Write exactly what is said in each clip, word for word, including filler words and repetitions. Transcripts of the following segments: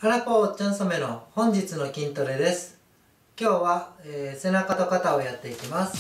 ハラポーチョンソメの本日の筋トレです。今日は、えー、背中と肩をやっていきます。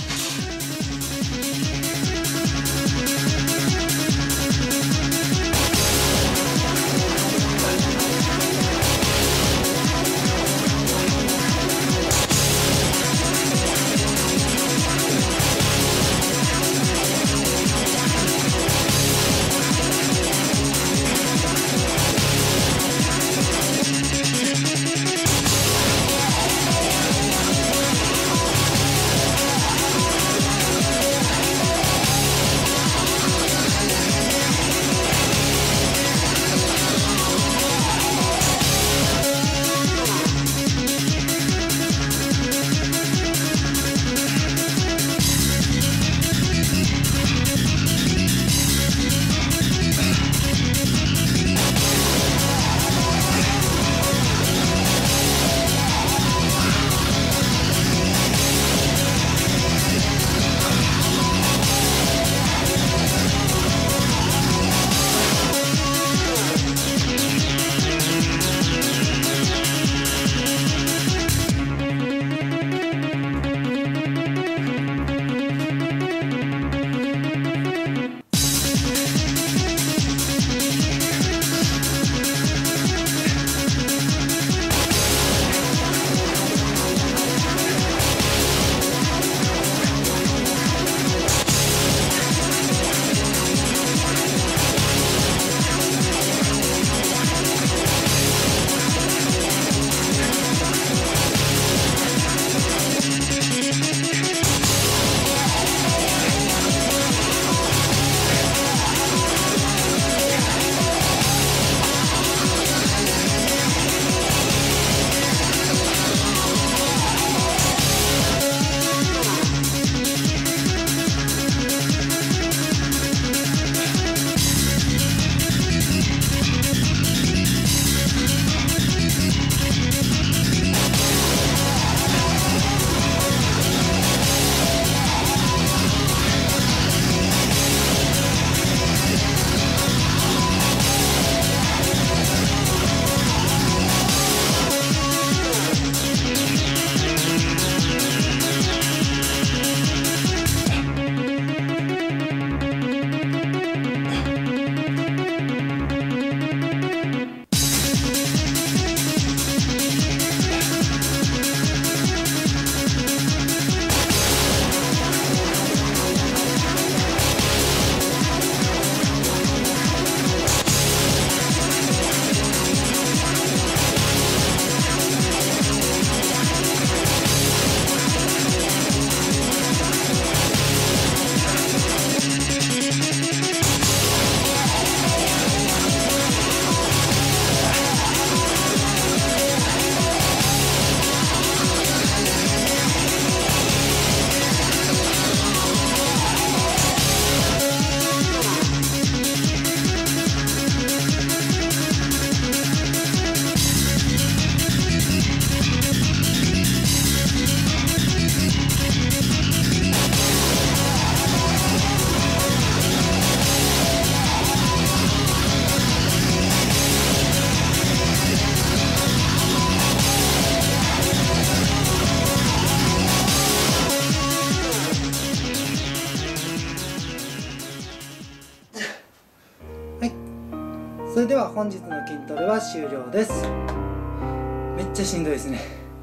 それでは本日の筋トレは終了です。めっちゃしんどいですね。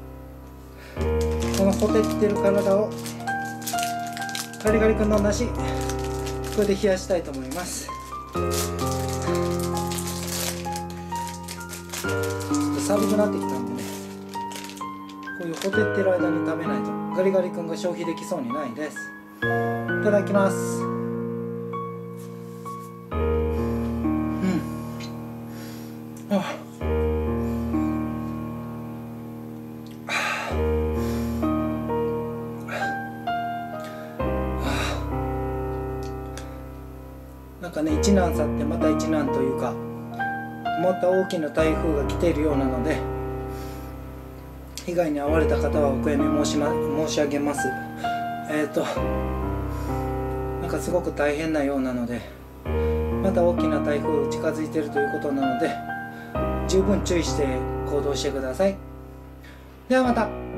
このほてってる体をガリガリ君のなしこれで冷やしたいと思います。寒くなってきたんでね、こういうほてってる間に食べないとガリガリ君が消費できそうにないです。いただきます。なんかね、一難去ってまた一難というか、また大きな台風が来ているようなので、被害に遭われた方はお悔やみ申し、ま、申し上げます。えっとなんかすごく大変なようなので、また大きな台風近づいているということなので、 十分注意して行動してください。ではまた。